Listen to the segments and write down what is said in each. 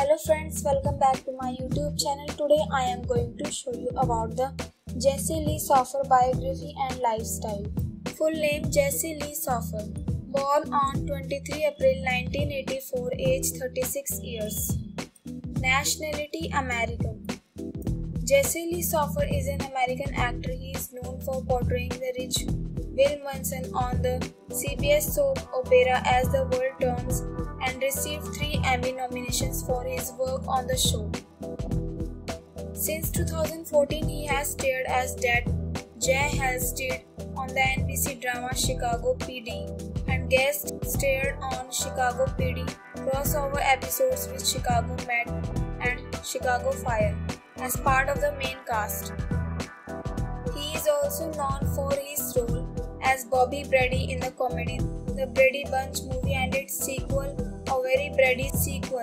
Hello friends, welcome back to my YouTube channel. Today I am going to show you about the Jesse Lee Soffer biography and lifestyle. Full name Jesse Lee Soffer. Born on 23 April 1984, age 36 years. Nationality American. Jesse Lee Soffer is an American actor. He is known for portraying the rich Bill Munson on the CBS soap opera As the World Turns and received 3 Emmy nominations for his work on the show. Since 2014, he has starred as Dad Jay Halstead on the NBC drama Chicago PD and guest starred on Chicago PD crossover episodes with Chicago Med and Chicago Fire as part of the main cast. He is also known for his role as Bobby Brady in the comedy The Brady Bunch movie and its sequel, A Very Brady Sequel.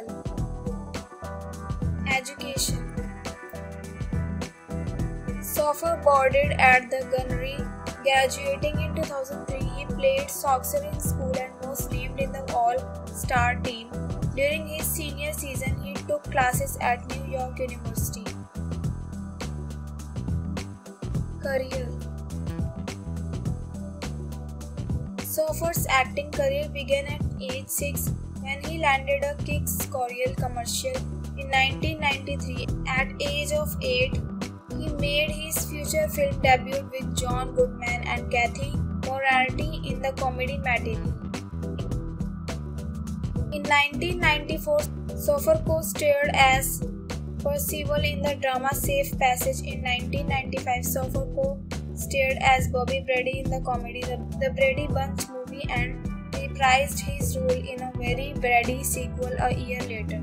Education. Soffer boarded at the Gunnery. Graduating in 2003, he played soccer in school and was named in the All-Star team. During his senior season, he took classes at New York University. Career. Soffer's acting career began at age 6 when he landed a Kix Coryell commercial in 1993. At age of 8, he made his feature film debut with John Goodman and Kathy Morality in the comedy Matinee. In 1994, Soffer co-starred as Percival in the drama Safe Passage. In 1995, Soffer co-starred as Bobby Brady in the comedy The Brady Bunch movie and reprised his role in A Very Brady Sequel a year later.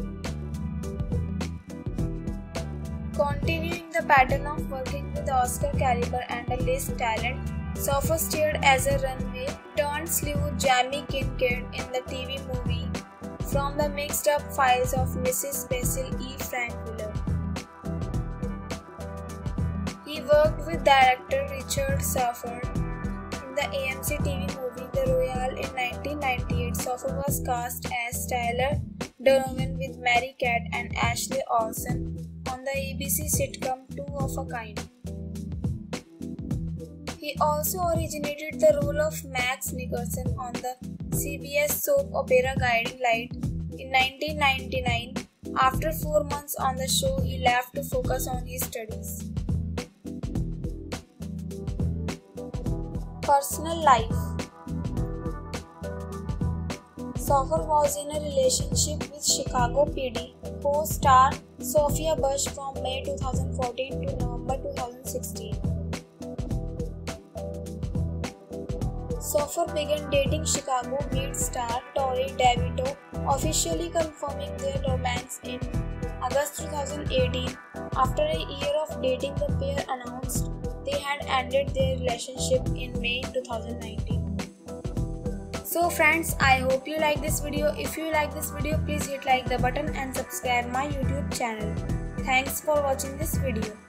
Continuing the pattern of working with Oscar caliber and a list talent, Soffer starred as a runway turned sleuth Jamie Kincaid in the TV movie From the Mixed Up Files of Mrs. Basil E. Frank Wheeler. He worked with director Richard Soffer in the AMC TV movie The Royale in 1998. Soffer was cast as Tyler Donovan with Mary Cat and Ashley Olsen on the ABC sitcom Two of a Kind. He also originated the role of Max Nicholson on the CBS soap opera Guiding Light in 1999. After 4 months on the show, he left to focus on his studies. Personal life. Soffer was in a relationship with Chicago PD co-star Sophia Bush from May 2014 to November 2016. Soffer began dating Chicago Med star Tori DeVito, officially confirming their romance in August 2018. After a year of dating, the pair announced they had ended their relationship in May 2019. So friends, I hope you like this video. If you like this video, please hit like the button and subscribe my YouTube channel. Thanks for watching this video.